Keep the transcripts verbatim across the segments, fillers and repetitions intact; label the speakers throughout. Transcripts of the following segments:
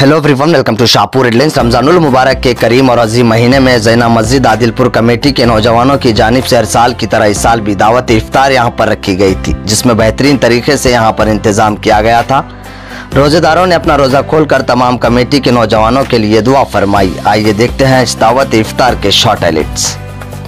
Speaker 1: Hello everyone, welcome to Shahpur headlines. रमजानुल मुबारक के करीम और अजीम महीने में जैना मस्जिद आदिलपुर कमेटी के नौजवानों की जानिब से हर साल की तरह इस साल भी दावत इफ्तार यहां पर रखी गई थी, जिसमें बेहतरीन तरीके से यहां पर इंतजाम किया गया था। रोजेदारों ने अपना रोजा खोलकर तमाम कमेटी के नौजवानों के लिए दुआ फरमाई। आइए देखते हैं इस दावत इफ्तार के शॉर्ट हाइलाइट्स।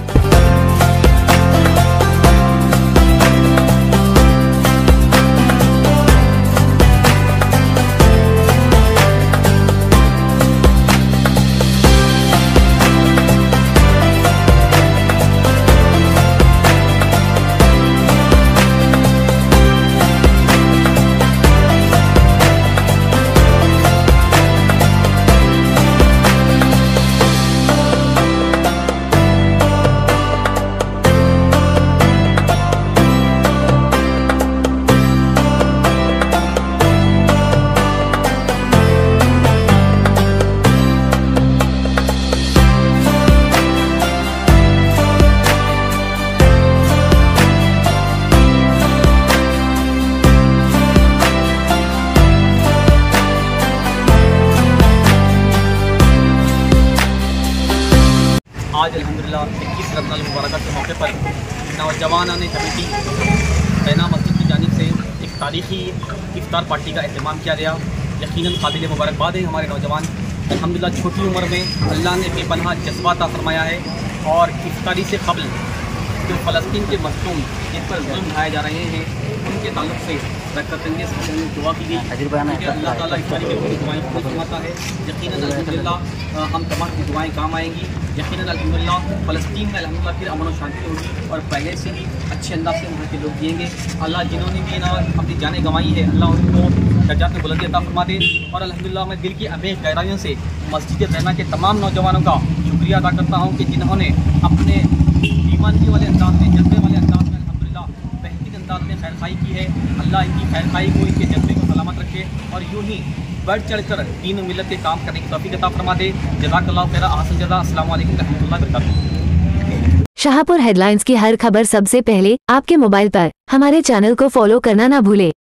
Speaker 2: आज अल्हम्दुलिल्लाह इक्कीस रमज़ान मुबारक के मौके पर नौजवान ने कमेटी जैना मस्जिद की जानिब से एक तारीख़ी इफ्तार पार्टी का अहतमाम किया गया। यकीनन काबिल मुबारकबाद है हमारे नौजवान। अल्हम्दुलिल्लाह छोटी उम्र में अल्लाह ने बेपनाह जज्बा अता फरमाया है और इफ्तारी से कबल जो फ़लस्तीन के मज़लूम जिन पर जुल्म ढाए जा रहे हैं उनके ताल्लुक़ से रखते से दुआ की गई। अल्लाह ताला इफ्तारी के पूरी दुआएँ पूरी फरमाता है। यकीनन अल्हम्दुलिल्लाह हम तमाम की दुआएँ काम आएंगी। यकीनन अल्हम्दुलिल्लाह फ़लस्तीन में अल्हम्दुलिल्लाह फिर अमन और शांति होगी और पहले से ही अच्छे अंदाज से वहाँ के लोग जिएंगे। अल्लाह जिन्होंने भी ना अपनी जानें गंवाई है, अल्लाह उनको दर्जात में बुलंदी अता फरमा दे। और अल्हम्दुलिल्लाह मैं दिल की अबेह गहराइयों से मस्जिद जैना के तमाम नौजवानों का शुक्रिया अदा करता हूँ कि जिन्होंने अपने ईमानगी वाले अंदाज में, जज्बे वाले अंदाज में अल्हम्दुलिल्लाह बेहतरीन अंदाज में खैर खाई की है। अल्लाह इनकी खैर खाई को, इनके जज्बे को सलामत रखे और यूँ ही बढ़ चढ़ कर दीन मिलत के काम करने की तौफीक अता फरमा दे। जज़ाकल्लाहु खैरा, अहसन जज़ा। अस्सलामु अलैकुम रहमतुल्लाहि व बरकातुहू।
Speaker 3: शाहपुर हेडलाइंस की हर खबर सबसे पहले आपके मोबाइल पर हमारे चैनल को फॉलो करना ना भूले।